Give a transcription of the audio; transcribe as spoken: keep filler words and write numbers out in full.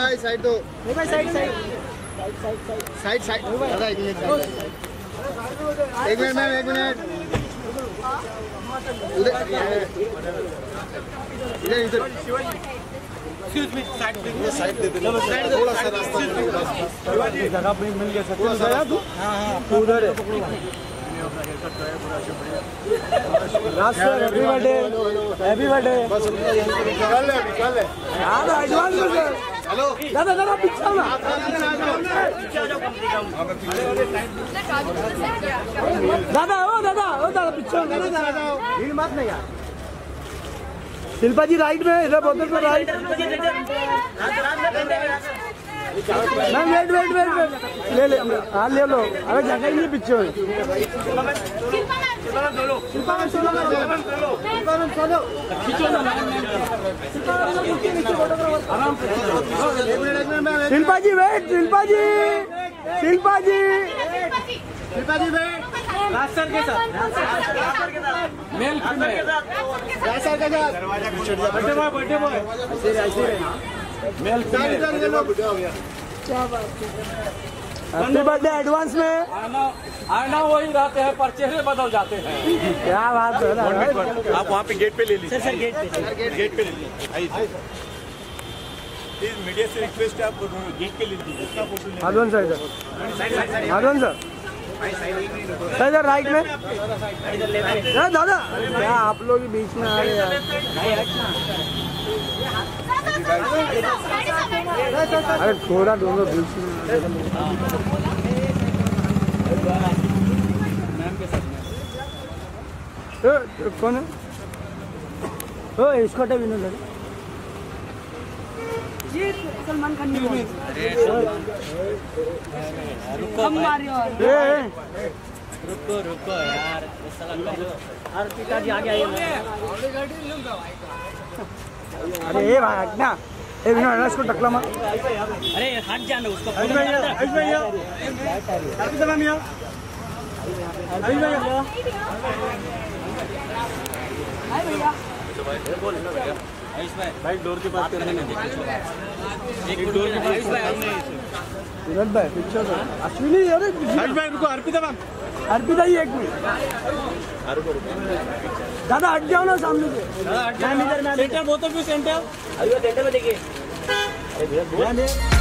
भाई साइड दो। भाई साइड साइड साइड साइड दादा एक मिनट एक मिनट मैम एक मिनट उधर इधर इधर एक्सक्यूज मी साइड दे साइड दे दे थोड़ा सा रास्ता जगह पे मिल गया सर तू हां हां उधर है Raj sir happy birthday happy birthday बस निकल ले निकल ले यार एडवांस में सर हेलो दादा दादा पीछे आओ ना पीछे आ जाओ कम से कम दादा ओ दादा ओ दादा पीछे आओ दादा भीड़ मत नहीं यार शिल्पा जी राइट में इधर बोतल पे right ma'am wait wait wait ले ले हाँ ले लो अरे जगह ही नहीं पीछे Shilpa ji wait Shilpa ji Shilpa ji Shilpa ji wait Raj sir के साथ मेल फीमेल राज सर के साथ बर्थडे बॉय बर्थडे बॉय ऐसे मेल फीमेल क्या बात है हैप्पी बर्थडे एडवांस में आना आना वही रहते हैं पर चेहरे बदल जाते हैं क्या बात है आप वहाँ पे गेट पे ले लीजिए सर गेट पे गेट पे ले लीजिए प्लीज मीडिया से रिक्वेस्ट है आप गेट पे ले लीजिए इसका फोटो ले Aadavan sir Aadavan sir sir right में दादा क्या आप लोग बीच में आ रहे हैं अरे थोड़ा दोनों बीच में कौन है ओ इसको भी नहीं लगा जी सलमान खान ने रुको रुको यार अर्पिता जी आ गया अरे ए भाई हटना ए बिना इसको टकला मार अरे हट जाना उसको अभी भैया अभी भैया अर्पिता मैम यहाँ अभी भैया हाय भैया बोल ना भैया आयुष भाई भाई डोर के पास करने में एक डोर के पास विराट भाई पिक्चर अश्विनी अरे आयुष भाई रुको अर्पिता मैम अर्पिता ही एक मिनट दादा हट जाओ ना सामने से दादा हट जाओ इधर centre both of you centre अभी सेंटर में देखिए अरे भैया